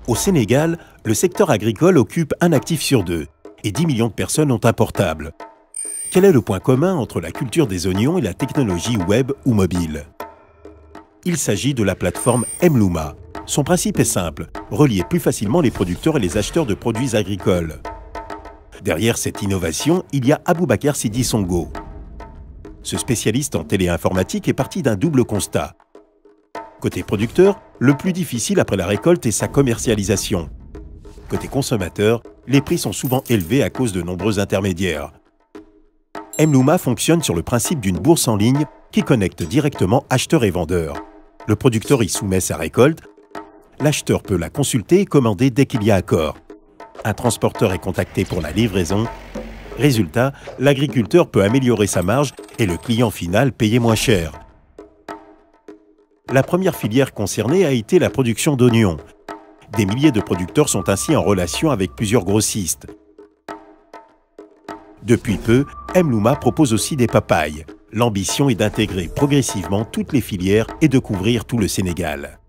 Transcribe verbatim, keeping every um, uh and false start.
Au Sénégal, le secteur agricole occupe un actif sur deux et dix millions de personnes ont un portable. Quel est le point commun entre la culture des oignons et la technologie web ou mobile? Il s'agit de la plateforme Mlouma. Son principe est simple, relier plus facilement les producteurs et les acheteurs de produits agricoles. Derrière cette innovation, il y a Aboubakar Sidi Songo. Ce spécialiste en téléinformatique est parti d'un double constat. Côté producteur, le plus difficile après la récolte est sa commercialisation. Côté consommateur, les prix sont souvent élevés à cause de nombreux intermédiaires. Mlouma fonctionne sur le principe d'une bourse en ligne qui connecte directement acheteurs et vendeurs. Le producteur y soumet sa récolte, l'acheteur peut la consulter et commander dès qu'il y a accord. Un transporteur est contacté pour la livraison. Résultat, l'agriculteur peut améliorer sa marge et le client final payer moins cher. La première filière concernée a été la production d'oignons. Des milliers de producteurs sont ainsi en relation avec plusieurs grossistes. Depuis peu, Mlouma propose aussi des papayes. L'ambition est d'intégrer progressivement toutes les filières et de couvrir tout le Sénégal.